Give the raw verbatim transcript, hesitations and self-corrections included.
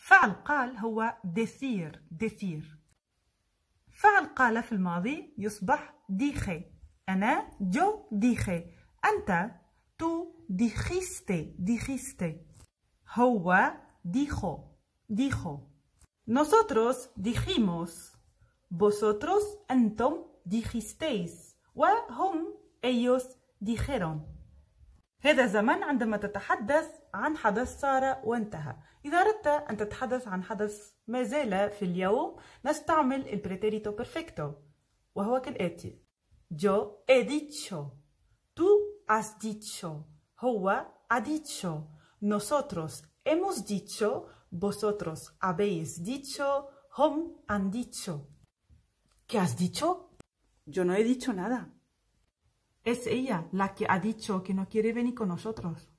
فعل قال هو decir decir. فعل قال في الماضي يصبح dije. أنا yo dije. أنت tú dijiste dijiste. هو dijo dijo. Nosotros dijimos. Vosotros أنتم dijisteis. وهم ellos dijeron. هذا زمن عندما تتحدث عن حدث صار وانتهى. إذا أردت أن تتحدث عن حدث ما زال في اليوم نستعمل البريتيريتو بيرفكتو وهو كالآتي: Yo he dicho. Tú has dicho. هو ha dicho. Nosotros hemos dicho. Vosotros habéis dicho. Hom han dicho. ¿Qué has dicho? Yo no he dicho nada. Es ella la que ha dicho que no quiere venir con nosotros.